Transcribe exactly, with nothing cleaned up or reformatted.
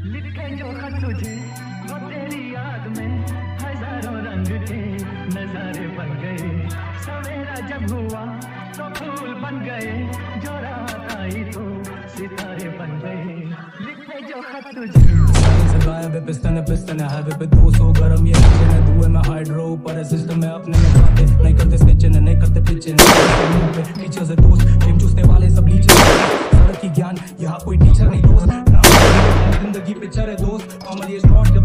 लिखे जो खत तुझे वो तेरी याद में हजारों रंग के नजारे बन गए। सवेरा जब हुआ तो फूल बन गए, जो रात आई तो सितारे बन गए। लिखे जो खत तुझे गायब है पिस्टन है पिस्टन है हाईवे पे दो सौ गरम ये किचन है धुएं में हाइड्रो ऊपर सिस्टम में अपने में बातें नहीं करते स्केचिंग नहीं करते पिचिंग टीचर से दोस्त गेम चूसने वाले सब लीचर सड़क की ज्ञान यहाँ कोई टीचर नहीं दोस्त जिंदगी पिक्चर है दोस्त कॉमेडी इज नॉट